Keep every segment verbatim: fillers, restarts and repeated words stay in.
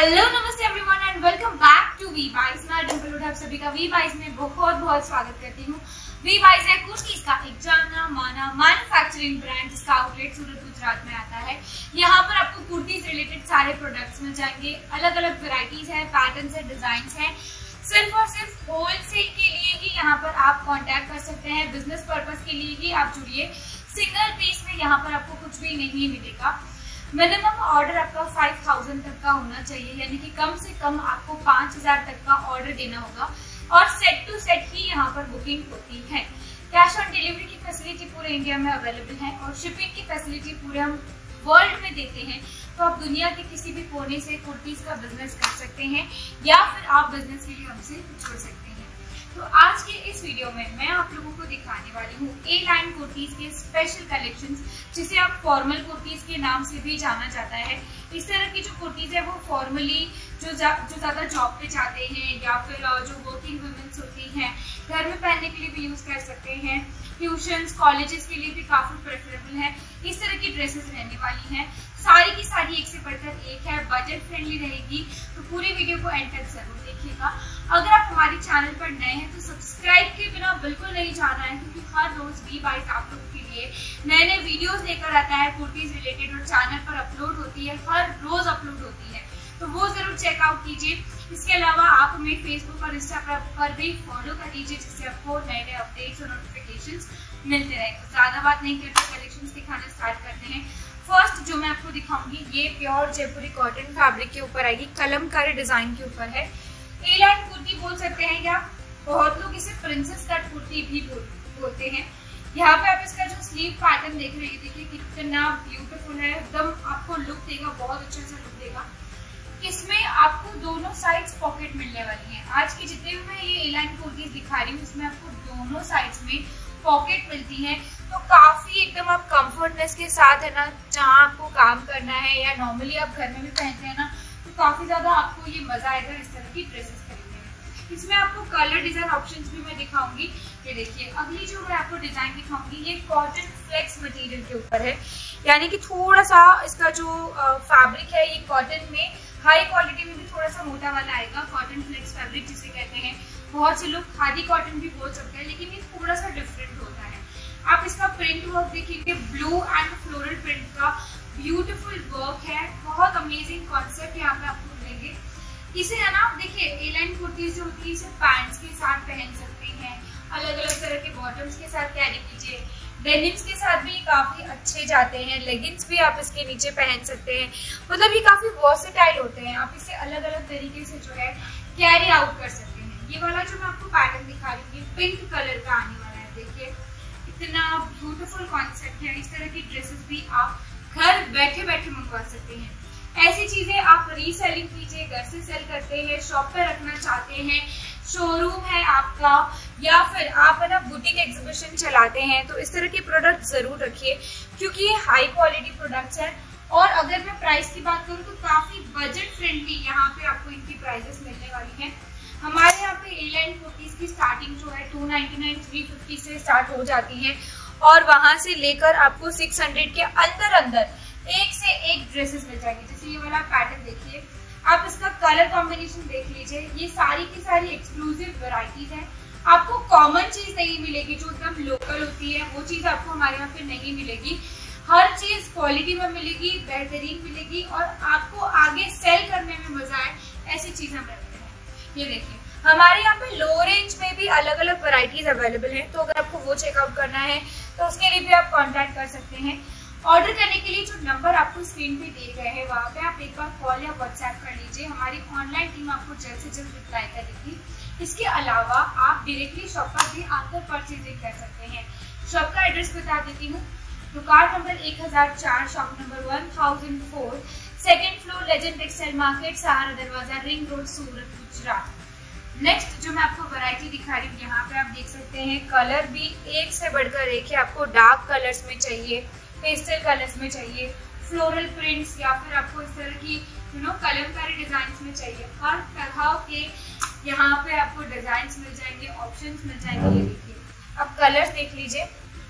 Hello नमस्ते everyone and welcome back to V buys. मैं डिम्पल हुडा आप सभी का वी बाइज में बहुत बहुत स्वागत करती हूँ। वी बाइज है कुर्तीज का एक जाना माना मैन्युफैक्चरिंग ब्रांड जिसका आउटलेट सूरत गुजरात में आता है। यहाँ पर आपको कुर्तीज रिलेटेड सारे प्रोडक्ट्स मिल जाएंगे। अलग अलग वेराइटीज है, पैटर्न्स है, डिजाइन है। सिर्फ और सिर्फ होलसेल के लिए ही यहाँ पर आप कांटेक्ट कर सकते हैं। बिजनेस पर्पस के लिए ही आप जुड़िए। सिंगल पीस में यहाँ पर आपको कुछ भी नहीं मिलेगा। मिनिमम ऑर्डर आपका फाइव थाउजेंड तक का होना चाहिए, यानी कि कम से कम आपको पांच हजार तक का ऑर्डर देना होगा और सेट टू सेट ही यहाँ पर बुकिंग होती है। कैश ऑन डिलीवरी की फैसिलिटी पूरे इंडिया में अवेलेबल है और शिपिंग की फैसिलिटी पूरे हम वर्ल्ड में देते हैं। तो आप दुनिया के किसी भी कोने से कुर्तीज का बिजनेस कर सकते हैं या फिर आप बिजनेस के लिए हमसे जुड़ सकते हैं। तो आज के इस वीडियो में मैं आप लोगों को दिखाने वाली हूँ ए लाइन कुर्तीज के स्पेशल कलेक्शंस, जिसे आप फॉर्मल कुर्तीज के नाम से भी जाना जाता है। इस तरह की जो कुर्तीज है वो फॉर्मली जो जा, जो ज्यादा जॉब पे जाते हैं या फिर जो वर्किंग वुमेन्स होती हैं घर में पहनने के लिए भी यूज कर सकते हैं। ट्यूशंस, कॉलेजेस के लिए भी काफी प्रेफरेबल है। इस तरह की ड्रेसेस रहने वाली हैं। सारी की सारी एक से बढ़कर एक है, बजट फ्रेंडली रहेगी। तो पूरी वीडियो को एंड तक जरूर देखिएगा। अगर आप हमारे चैनल पर नए हैं तो सब्सक्राइब के बिना बिल्कुल नहीं जाना है, क्योंकि हर रोज वी बाइज आप लोगों के लिए नए नए वीडियोस लेकर आता है कुर्तीज रिलेटेड और चैनल पर अपलोड होती है, हर रोज अपलोड होती है। तो वो जरूर चेकआउट कीजिए। इसके अलावा आप हमें फेसबुक और इंस्टाग्राम पर भी फॉलो कर लीजिए, जिससे आपको नए नए अपडेट्स और नोटिफिकेशंस मिलते रहेंगे। तो ज्यादा बात नहीं करते, कलेक्शंस दिखाना स्टार्ट करते हैं। फर्स्ट जो मैं आपको दिखाऊंगी ये प्योर जयपुरी कॉटन फैब्रिक के ऊपर आएगी, कलमकारी डिजाइन के ऊपर है। ए लाइन कुर्ती बोल सकते हैं या बहुत लोग इसे प्रिंसेस कट कुर्ती भी बोल, बोलते हैं। यहाँ पे आप इसका जो स्लीव पैटर्न देख रहे हैं, देखिए कितना ब्यूटीफुल है, एकदम आपको लुक देगा, बहुत अच्छा सा लुक देगा। इसमें आपको दोनों साइड्स पॉकेट मिलने वाली है। आज की जितने भी मैं ये ए लाइन कुर्तीज दिखा रही हूँ इसमें आपको दोनों साइड्स में पॉकेट मिलती है। तो काफी एकदम आप कंफर्टनेस के साथ है ना, जहाँ आपको काम करना है या नॉर्मली आप घर में भी पहनते हैं ना, तो काफी ज्यादा आपको ये मजा आएगा इस तरह की ड्रेसेस खरीदने में। इसमें आपको कलर डिजाइन ऑप्शंस भी मैं दिखाऊंगी। ये देखिए अगली जो मैं आपको डिजाइन दिखाऊंगी ये कॉटन फ्लेक्स मटेरियल के ऊपर है, यानी कि थोड़ा सा इसका जो फैब्रिक है ये कॉटन में हाई क्वालिटी में भी थोड़ा सा मोटा वाला आएगा। कॉटन फ्लेक्स फैब्रिक जिसे कहते हैं, बहुत से लोग खादी कॉटन भी बोल सकते हैं, लेकिन ये थोड़ा सा डिफरेंट होता है। आप इसका प्रिंट वर्क देखेंगे, ब्लू एंड फ्लोरल प्रिंट का ब्यूटीफुल वर्क है। बहुत अमेजिंग कॉन्सेप्ट यहाँ पे आपको मिलेंगे। इसे है ना देखिए ए लाइन कुर्तीज जो होती है इसे पैंट्स के साथ पहन सकते हैं, अलग अलग तरह के बॉटम्स के साथ कैरी कीजिए, डेनिम्स के साथ भी काफी अच्छे जाते हैं, लेगिंग्स भी आप इसके नीचे पहन सकते हैं। मतलब ये काफी वर्सेटाइल होते हैं, आप इसे अलग अलग तरीके से जो है कैरी आउट कर सकते हैं। ये वाला जो मैं आपको पैटर्न दिखा रही हूँ पिंक कलर का आने वाला है, देखिए इतना ब्यूटीफुल कॉन्सेप्ट है। इस तरह की ड्रेसेस भी आप घर बैठे बैठे मंगवा सकते हैं। ऐसी चीजें आप रीसेलिंग कीजिए, घर से सेल करते हैं, शॉप पे रखना चाहते हैं, शोरूम है आपका, या फिर आप है ना बुटीक एग्जीबिशन चलाते हैं, तो इस तरह के प्रोडक्ट जरूर रखिए, क्योंकि ये हाई क्वालिटी प्रोडक्ट्स हैं। और अगर मैं प्राइस की बात करूँ तो काफी बजट फ्रेंडली यहाँ पे आपको इनकी प्राइसेस मिलने वाली हैं। हमारे यहाँ पे ए लाइन कुर्तीज की स्टार्टिंग जो है two ninety nine three fifty से स्टार्ट हो जाती है और वहां से लेकर आपको सिक्स हंड्रेड के अंदर अंदर एक से एक ड्रेसेस मिल जाएगी। जैसे ये वाला पैटर्न देखिए, आप इसका कलर कॉम्बिनेशन देख लीजिए। ये सारी की सारी एक्सक्लूसिव वैरायटीज हैं। आपको कॉमन चीज नहीं मिलेगी जो एकदम लोकल होती है, वो चीज आपको हमारे यहाँ पे नहीं मिलेगी। हर चीज क्वालिटी में मिलेगी, बेहतरीन मिलेगी और आपको आगे सेल करने में मजा आए, ऐसी चीज हम रखते हैं। ये देखिए हमारे यहाँ पे लो रेंज में भी अलग अलग वैरायटीज अवेलेबल हैं, तो अगर आपको वो चेकआउट करना है तो उसके लिए भी आप कांटेक्ट कर सकते हैं। ऑर्डर करने के लिए जो नंबर आपको स्क्रीन पे दिए गए हैं वहाँ पे आप एक बार कॉल या व्हाट्सएप कर लीजिए। हमारी ऑनलाइन टीम आपको जल्द से जल्द रिप्लाई करेगी। इसके अलावा आप डायरेक्टली शॉप पर भी आकर परचेजिंग कर सकते हैं। शॉप का एड्रेस बता देती हूँ। दुकान नंबर एक हजार चार, shop number one thousand four, second floor, legend textile market, Sahara दरवाजा, ring road, Surat, Gujarat. Next जो मैं आपको वैरायटी दिखा रही हूँ, यहाँ पे आप देख सकते हैं कलर भी एक से बढ़कर एक है। आपको डार्क कलर्स में चाहिए, पेस्टल कलर्स में चाहिए, फ्लोरल प्रिंट्स या फिर आपको इस तरह की यू नो कलमकारी डिजाइन में चाहिए, हर तरह के यहाँ पे आपको डिजाइन मिल जाएंगे, ऑप्शंस मिल जाएंगे। ये देखिए अब कलर्स देख लीजिए।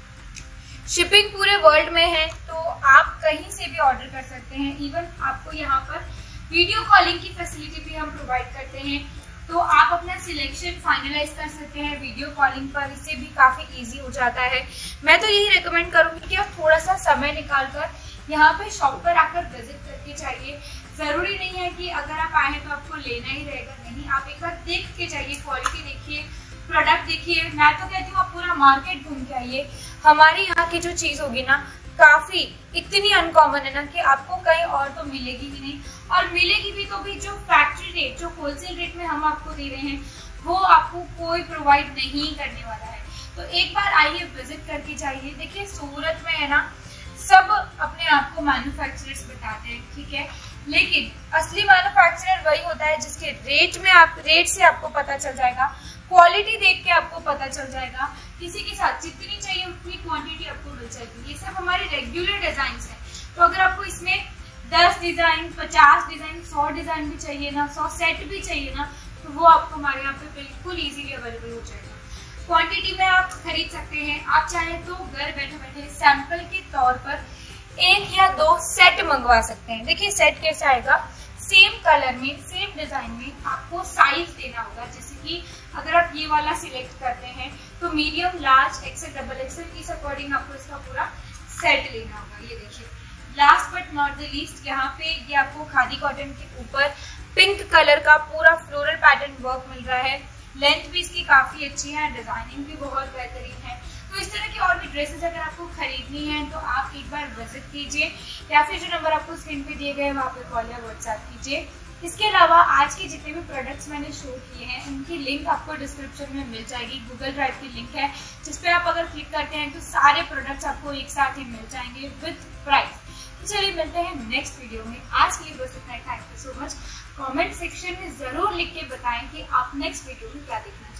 शिपिंग पूरे वर्ल्ड में है, तो आप कहीं से भी ऑर्डर कर सकते हैं। इवन आपको यहाँ पर वीडियो कॉलिंग की फैसिलिटी भी हम प्रोवाइड करते हैं, तो आप अपना सिलेक्शन फाइनलाइज कर सकते हैं वीडियो कॉलिंग पर। इससे भी काफ़ी इजी हो जाता है। मैं तो यही रिकमेंड करूँगी कि आप थोड़ा सा समय निकाल कर यहाँ पे शॉप पर आकर विजिट करके जाइए। ज़रूरी नहीं है कि अगर आप आए हैं तो आपको लेना ही रहेगा, नहीं, आप एक बार देख के जाइए, क्वालिटी देखिए, प्रोडक्ट देखिए। मैं तो कहती हूँ आप पूरा मार्केट घूम के आइए। हमारे यहाँ की जो चीज़ होगी ना, काफ़ी इतनी अनकॉमन है ना कि आपको कहीं और तो मिलेगी ही नहीं, और मिलेगी भी तो भी जो फैक्ट्री रेट, जो होलसेल रेट में हम आपको दे रहे हैं, वो आपको कोई प्रोवाइड नहीं करने वाला है। तो एक बार आइए, विजिट करके जाइए। देखिए सूरत में है ना, सब अपने आप को मैन्युफैक्चरर्स बताते हैं, ठीक है, लेकिन असली मैन्युफैक्चरर वही होता है जिसके रेट में आप रेट से आपको पता चल जाएगा, क्वालिटी देख के आपको पता चल जाएगा, किसी के साथ जितनी चाहिए उतनी क्वांटिटी आपको मिल जाएगी। ये सब हमारे रेगुलर डिजाइन है, तो अगर आपको इसमें दस डिजाइन, पचास डिजाइन, सौ डिजाइन भी चाहिए ना, सौ सेट भी चाहिए ना, तो वो आपको हमारे यहाँ पे बिल्कुल इजीली अवेलेबल हो जाएगा। क्वांटिटी में आप खरीद सकते हैं। आप चाहे तो घर बैठे बैठे सैंपल के तौर पर एक या दो सेट मंगवा सकते हैं। देखिए सेट कैसे आएगा, सेम कलर में, सेम डिजाइन में, आपको साइज देना होगा। जैसे कि अगर आप ये वाला सिलेक्ट करते हैं तो medium, large, XL, double XL, इस अकॉर्डिंग आपको इसका पूरा सेट लेना होगा। ये देखिए, last but not the least, यहाँ पे ये आपको खादी कॉटन के ऊपर पिंक कलर का पूरा फ्लोरल पैटर्न वर्क मिल रहा है। लेंथ भी इसकी काफी अच्छी है, डिजाइनिंग भी बहुत बेहतरीन है। तो इस तरह की और भी ड्रेसेस अगर आपको खरीदनी है तो आप एक बार विजिट कीजिए, या फिर जो नंबर आपको स्क्रीन पे दिए गए वहाँ पे कॉल या व्हाट्सएप कीजिए। इसके अलावा आज के जितने भी प्रोडक्ट्स मैंने शो किए हैं उनकी लिंक आपको डिस्क्रिप्शन में मिल जाएगी। गूगल ड्राइव की लिंक है, जिसपे आप अगर क्लिक करते हैं तो सारे प्रोडक्ट्स आपको एक साथ ही मिल जाएंगे विद प्राइस। तो चलिए मिलते हैं नेक्स्ट वीडियो में। आज के लिए बस इतना ही। Thank you so much. Comment section में जरूर लिख के बताएं कि आप नेक्स्ट वीडियो में क्या देखना है।